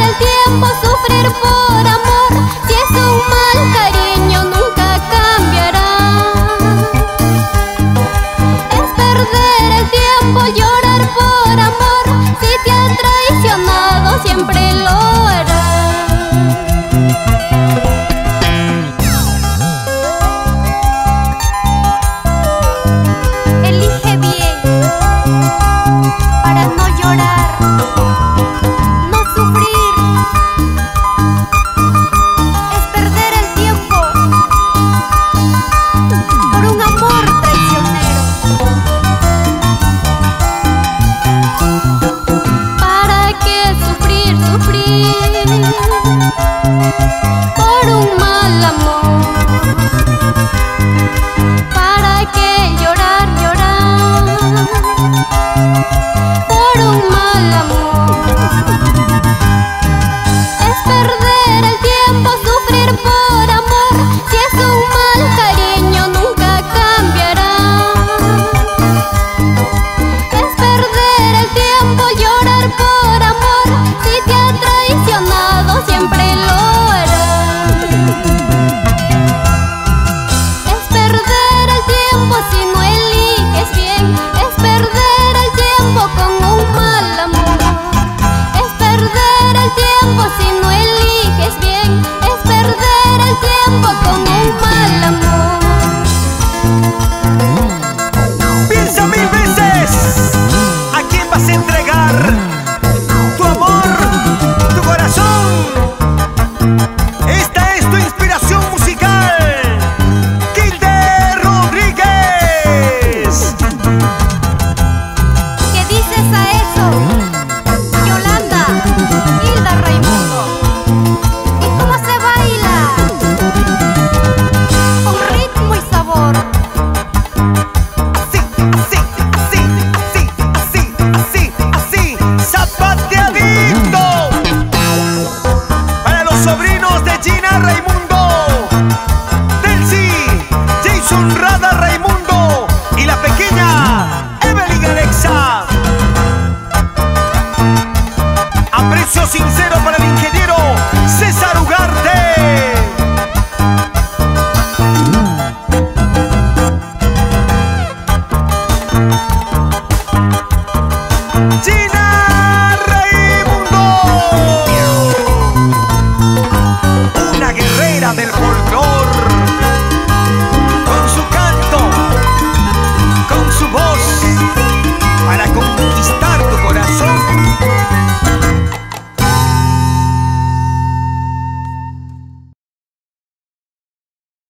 el tiempo, sufrir por amor. Si es un mal cariño nunca cambiará. Es perder el tiempo, llorar por amor. Si te han traicionado siempre lo hará. Elige bien para no llorar, no sufrir. Es perder el tiempo por un amor traicionero. ¿Para qué sufrir, sufrir por un mal amor? ¿Para qué llorar, llorar por un mal amor? Es perder el tiempo, sufrir por amor. Si es un mal cariño nunca cambiará. Es perder el tiempo, llorar por amor. Si te ha traicionado siempre lo hará. Es perder el tiempo si no eliges bien. Es perder el tiempo con un mal amor. Es perder el tiempo si no eliges bien. Es perder el tiempo con un mal amor. Piensa 1000 veces a quién vas a entregar tu amor, tu corazón. Esta es tu inspiración musical, Kilde Rodríguez. ¿Qué dices a eso, Yolanda, Hilda Raimundo? ¿Y cómo se baila? Con ritmo y sabor. Así, así, así, así, así, así, así, zapateadito. Para los sobrinos de Gina Raimundo, Delcy, Jason Rada Raimundo y la pequeña Evelyn Alexa. Aprecio sincero para el ingeniero César Ugarte. Gina